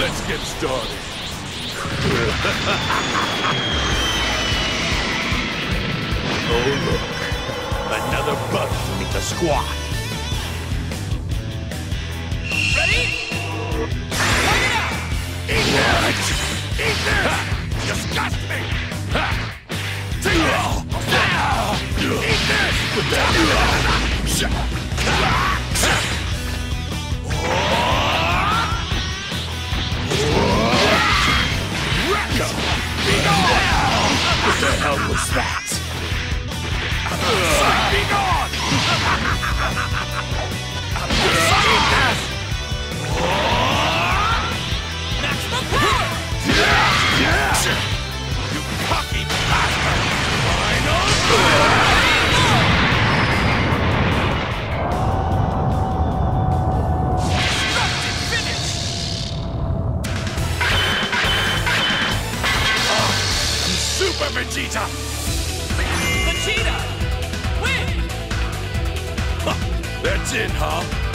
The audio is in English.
Let's get started. Oh look, another bug to meet the squad. Ready? Fight it out! Eat this! Eat this! Disgusting! Take this! Eat this! What the hell was that? Be gone! Eat this! Maximum power! You cocky bastard! Final! Destructive finish! Super Vegeta! Vegeta! Win! That's it, huh?